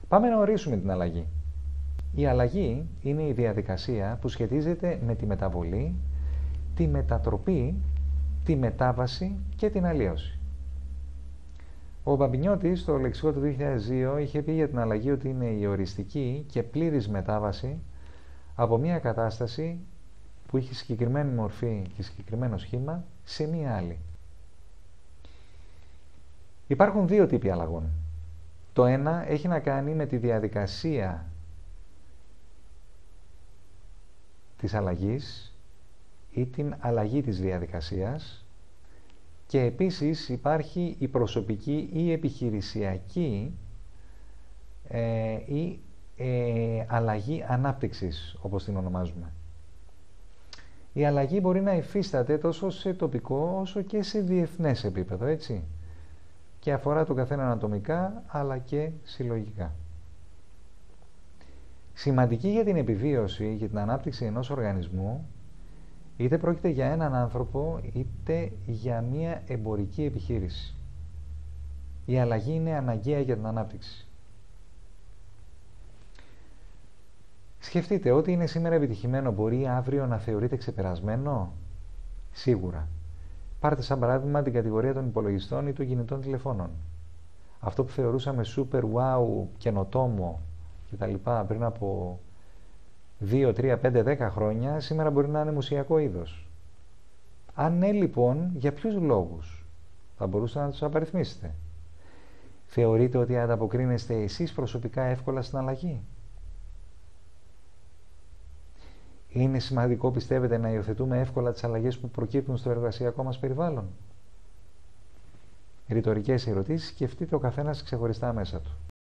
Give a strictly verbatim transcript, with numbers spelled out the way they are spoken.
Πάμε να ορίσουμε την αλλαγή. Η αλλαγή είναι η διαδικασία που σχετίζεται με τη μεταβολή, τη μετατροπή, τη μετάβαση και την αλλίωση. Ο Μπαμπινιώτης στο λεξικό του δύο χιλιάδες δύο είχε πει για την αλλαγή ότι είναι η οριστική και πλήρης μετάβαση από μια κατάσταση που είχε συγκεκριμένη μορφή και συγκεκριμένο σχήμα σε μια άλλη. Υπάρχουν δύο τύποι αλλαγών. Το ένα έχει να κάνει με τη διαδικασία της αλλαγής ή την αλλαγή της διαδικασίας, και επίσης υπάρχει η προσωπική ή επιχειρησιακή ε, ή ε, αλλαγή ανάπτυξης, όπως την ονομάζουμε. Η αλλαγή μπορεί να υφίσταται τόσο σε τοπικό όσο και σε διεθνές επίπεδο, έτσι, και αφορά τον καθένα ατομικά αλλά και συλλογικά. Σημαντική για την επιβίωση, για την ανάπτυξη ενός οργανισμού, είτε πρόκειται για έναν άνθρωπο, είτε για μια εμπορική επιχείρηση. Η αλλαγή είναι αναγκαία για την ανάπτυξη. Σκεφτείτε, ό,τι είναι σήμερα επιτυχημένο μπορεί αύριο να θεωρείται ξεπερασμένο. Σίγουρα. Πάρτε σαν παράδειγμα την κατηγορία των υπολογιστών ή των κινητών τηλεφώνων. Αυτό που θεωρούσαμε super wow, καινοτόμο κτλ. Πριν από δύο, τρία, πέντε, δέκα χρόνια, σήμερα μπορεί να είναι μουσιακό είδος. Αν ναι, λοιπόν, για ποιους λόγους θα μπορούσατε να τους απαριθμίσετε? Θεωρείτε ότι ανταποκρίνεστε εσείς προσωπικά εύκολα στην αλλαγή? Είναι σημαντικό, πιστεύετε, να υιοθετούμε εύκολα τις αλλαγές που προκύπτουν στο εργασιακό μας περιβάλλον? Ρητορικές ερωτήσεις, σκεφτείτε ο καθένας ξεχωριστά μέσα του.